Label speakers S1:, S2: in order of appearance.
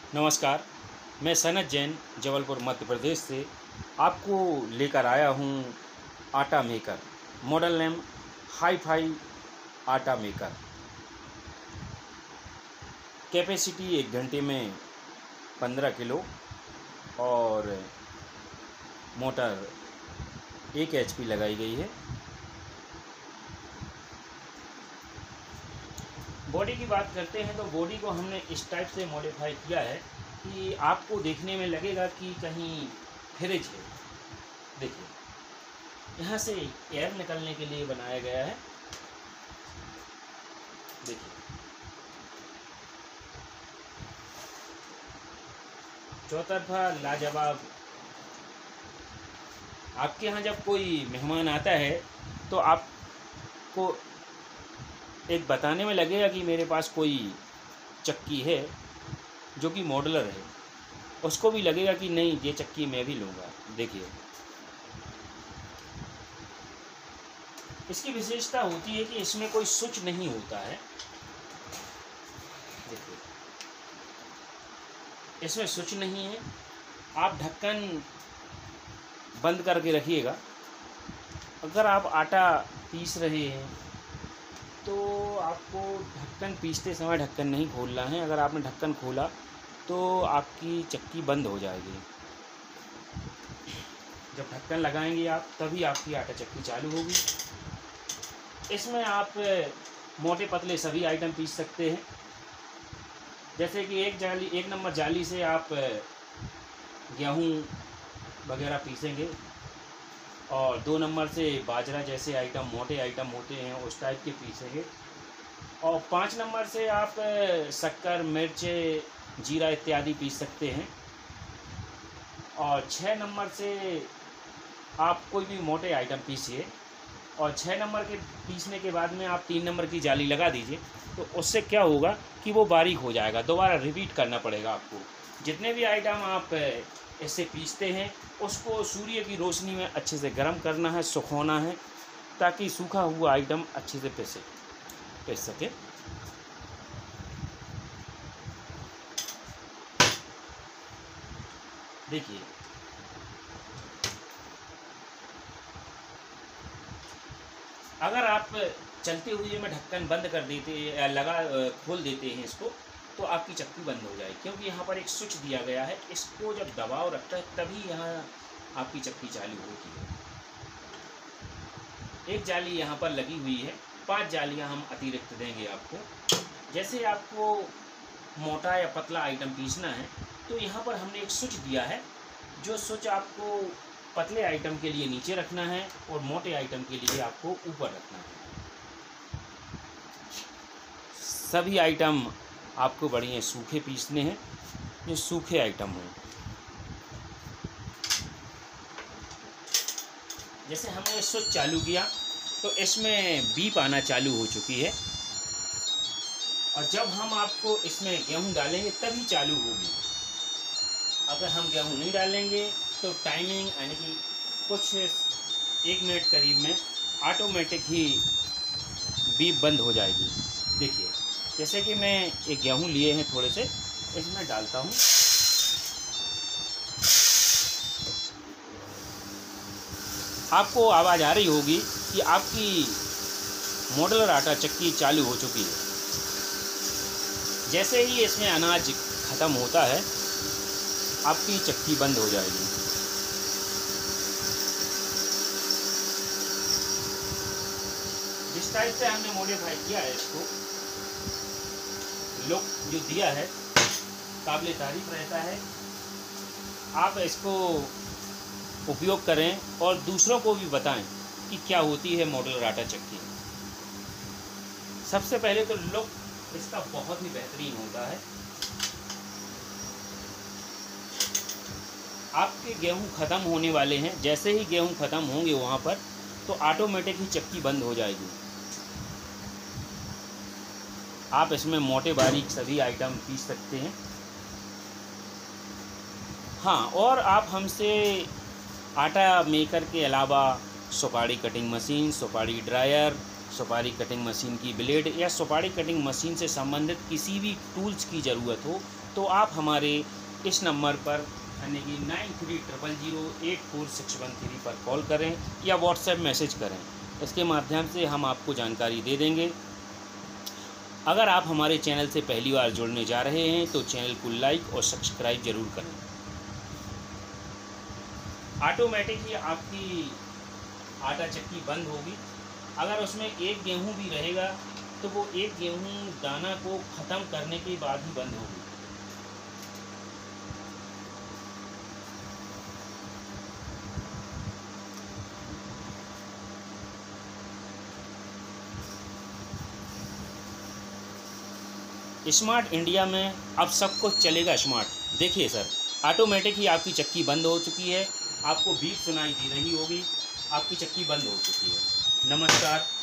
S1: नमस्कार। मैं सनत जैन जबलपुर मध्य प्रदेश से आपको लेकर आया हूँ atta maker. Model name hi fi atta maker. Capacity 1 घंटे में 15 किलो और मोटर 1 HP लगाई गई है। बॉडी की बात करते हैं तो बॉडी को हमने इस टाइप से मॉडिफाई किया है कि आपको देखने में लगेगा कि कहीं फ्रिज है। देखिए, यहाँ से एयर निकलने के लिए बनाया गया है। देखिए, चौतरफा लाजवाब। आपके यहाँ जब कोई मेहमान आता है तो आपको एक बताने में लगेगा कि मेरे पास कोई चक्की है जो कि मॉडलर है, उसको भी लगेगा कि नहीं, ये चक्की मैं भी लूँगा। देखिए, इसकी विशेषता होती है कि इसमें कोई स्विच नहीं होता है। देखिए, इसमें स्विच नहीं है। आप ढक्कन बंद करके रखिएगा। अगर आप आटा पीस रहे हैं तो आपको ढक्कन पीसते समय ढक्कन नहीं खोलना है। अगर आपने ढक्कन खोला तो आपकी चक्की बंद हो जाएगी। जब ढक्कन लगाएंगे आप, तभी आपकी आटा चक्की चालू होगी। इसमें आप मोटे पतले सभी आइटम पीस सकते हैं। जैसे कि एक नंबर जाली से आप गेहूँ वगैरह पीसेंगे और 2 नंबर से बाजरा जैसे आइटम, मोटे आइटम होते हैं, उस टाइप के पीसेंगे। और 5 नंबर से आप शक्कर, मिर्च, जीरा इत्यादि पीस सकते हैं। और 6 नंबर से आप कोई भी मोटे आइटम पीसिए। और 6 नंबर के पीसने के बाद में आप 3 नंबर की जाली लगा दीजिए, तो उससे क्या होगा कि वो बारीक हो जाएगा। दोबारा रिपीट करना पड़ेगा आपको। जितने भी आइटम आप इससे पीसते हैं उसको सूर्य की रोशनी में अच्छे से गर्म करना है, सुखाना है, ताकि सूखा हुआ आइटम अच्छे से पीस सके। देखिए, अगर आप चलते हुए में ढक्कन बंद कर देते या खोल देते हैं इसको, तो आपकी चक्की बंद हो जाएगी, क्योंकि यहाँ पर एक स्विच दिया गया है। इसको जब दबाव रखता है तभी यहाँ आपकी चक्की चालू होती है। एक जाली यहाँ पर लगी हुई है, 5 जालियाँ हम अतिरिक्त देंगे आपको। जैसे आपको मोटा या पतला आइटम पीसना है तो यहाँ पर हमने एक स्विच दिया है। जो स्विच आपको पतले आइटम के लिए नीचे रखना है और मोटे आइटम के लिए आपको ऊपर रखना है। सभी आइटम आपको बढ़िया सूखे पीसने हैं, जो सूखे आइटम हों। जैसे हमने स्विच चालू किया तो इसमें बीप आना चालू हो चुकी है, और जब हम आपको इसमें गेहूं डालेंगे तभी चालू होगी। अगर हम गेहूं नहीं डालेंगे तो टाइमिंग यानी कि कुछ 1 मिनट करीब में ऑटोमेटिक ही बीप बंद हो जाएगी। देखिए, जैसे कि मैं एक गेहूं लिए हैं थोड़े से, इसमें डालता हूं। आपको आवाज़ आ रही होगी कि आपकी मॉडलर आटा चक्की चालू हो चुकी है। जैसे ही इसमें अनाज ख़त्म होता है आपकी चक्की बंद हो जाएगी। जिस टाइप से हमने मॉडिफाई किया है, इसको लुक जो दिया है काबिल तारीफ रहता है। आप इसको उपयोग करें और दूसरों को भी बताएं कि क्या होती है मॉडलर आटा चक्की। सबसे पहले तो लुक इसका बहुत ही बेहतरीन होता है। आपके गेहूं ख़त्म होने वाले हैं, जैसे ही गेहूं ख़त्म होंगे वहाँ पर तो ऑटोमेटिक ही चक्की बंद हो जाएगी। आप इसमें मोटे बारीक सभी आइटम पीस सकते हैं। हाँ, और आप हमसे आटा मेकर के अलावा सुपारी कटिंग मशीन, सुपारी ड्रायर, सुपारी कटिंग मशीन की ब्लेड या सुपारी कटिंग मशीन से संबंधित किसी भी टूल्स की ज़रूरत हो तो आप हमारे इस नंबर पर यानी कि 9300084613 पर कॉल करें या व्हाट्सएप मैसेज करें। इसके माध्यम से हम आपको जानकारी दे देंगे। अगर आप हमारे चैनल से पहली बार जुड़ने जा रहे हैं तो चैनल को लाइक और सब्सक्राइब ज़रूर करें। ऑटोमेटिक ही आपकी आटा चक्की बंद होगी। अगर उसमें एक गेहूं भी रहेगा तो वो एक गेहूं दाना को ख़त्म करने के बाद ही बंद होगी। स्मार्ट इंडिया में अब सब कुछ चलेगा स्मार्ट। देखिए सर, ऑटोमेटिक ही आपकी चक्की बंद हो चुकी है। आपको बीप सुनाई दे रही होगी, आपकी चक्की बंद हो चुकी है। नमस्कार।